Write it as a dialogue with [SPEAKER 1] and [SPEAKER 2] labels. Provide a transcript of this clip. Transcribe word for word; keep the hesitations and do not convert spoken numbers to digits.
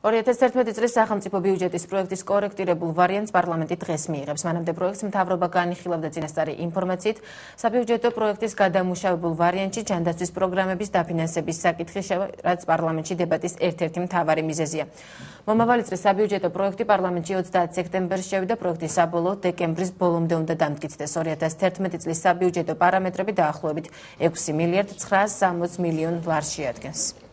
[SPEAKER 1] ორი ათას თერთმეტი წლის სახელმწიფო ბიუჯეტის პროექტის კორექტირებულ ვარიანტს პარლამენტი დღეს მიიღებს. მანამდე პროექტს მთავრობა განიხილავდა წინასწარი ინფორმაციით. საბიუჯეტო პროექტის გადამუშავებულ ვარიანტში ჯანდაცვის პროგრამების დაფინანსების საკითხი, რაც პარლამენტში დებატის ერთ-ერთი მთავარი მიზეზია. მომავალი წლის საბიუჯეტო პროექტი პარლამენტში ოცდაათ სექტემბერს შევიდა, პროექტი საბოლოოდ დეკემბრის ბოლომდე უნდა დამტკიცდეს. ორი ათას თერთმეტი წლის საბიუჯეტო პარამეტრები დაახლოებით ექვსი მილიარდ ცხრაას სამოცდ მილიონ ლარს შეადგენს.